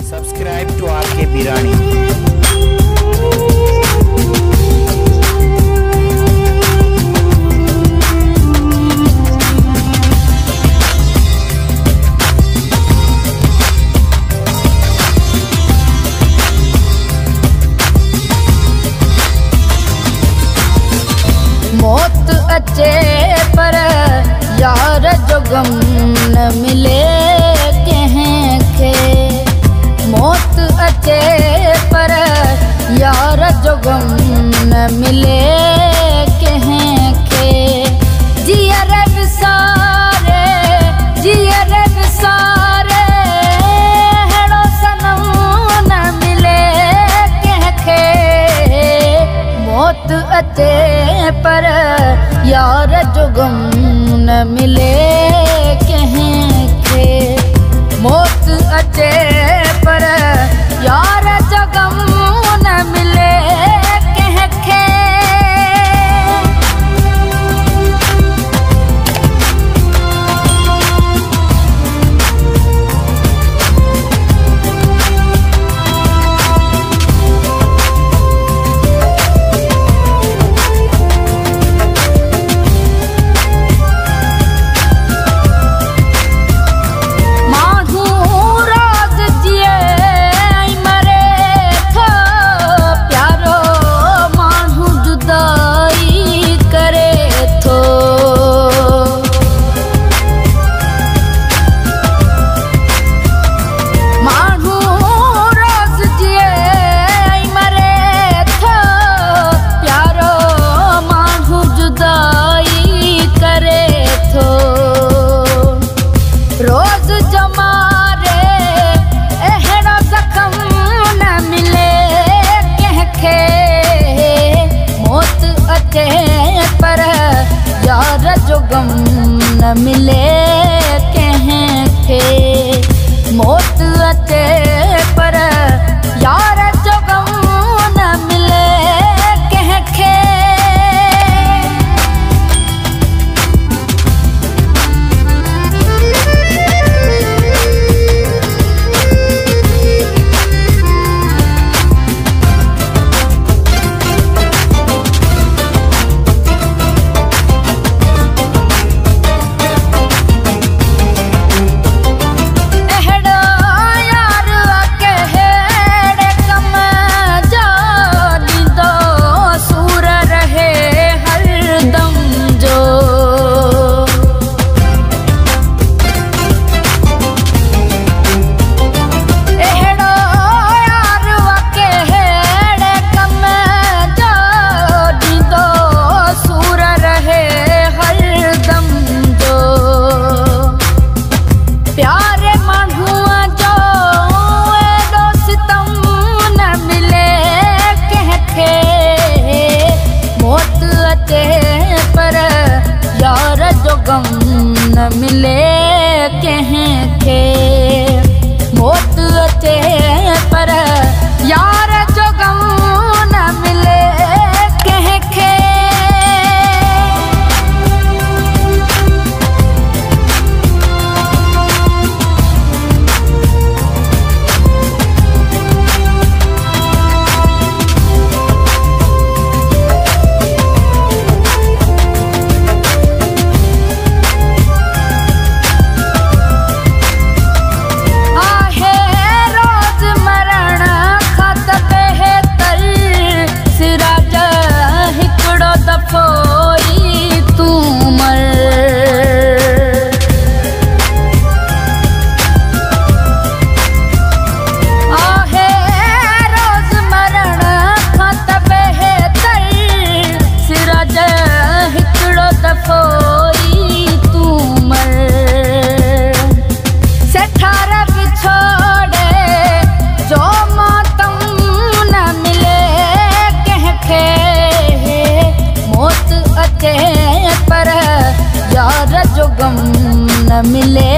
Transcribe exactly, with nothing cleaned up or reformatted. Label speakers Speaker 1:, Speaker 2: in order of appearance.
Speaker 1: Subscribe to R K Birani.
Speaker 2: मौत अचे पर यार जो गम न मिले कंहिंखे। मौत अचे पर यार जो गम न मिले कंहिंखे। जीअर विसारे जीअर विसारे अहिड़ो सनम न मिले कंहिंखे। मौत अचे पर यार जो गम न मिले कंहिंखे। मौत अचे पर यार जो गम न मिले कंहिंखे। रोज जमारे अहिड़ा जख्म न मिले कंहिंखे। मौत अचे पर यार जो गम न मिले कंहिंखे। मौत अचे पर यार जो गम न मिले कंहिंखे। गम न मिले कंहिंखे। मौत अचे पर यार जो गम न मिले कंहिंखे। पर यार जो गम न मिले